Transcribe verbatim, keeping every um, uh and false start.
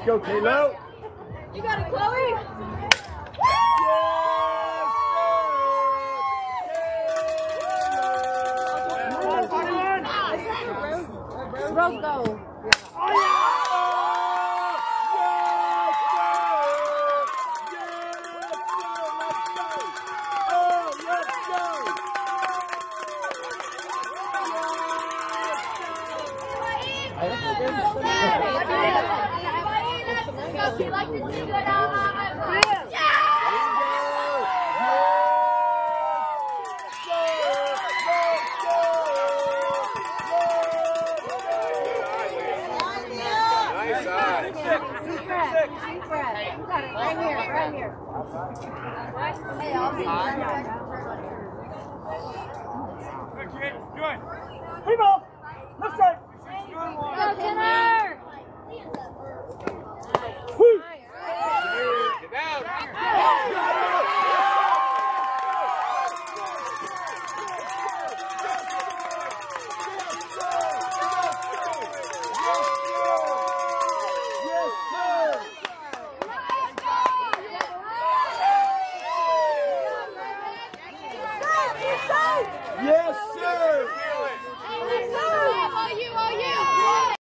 go, Kloe. You got it, Kloe. Rose goal. Oh, yeah! Right here, right here. Hey, I'll be right here. Good. Hey, ball. Left side. Go, Tanner. Woo. Get down. Yes, sir.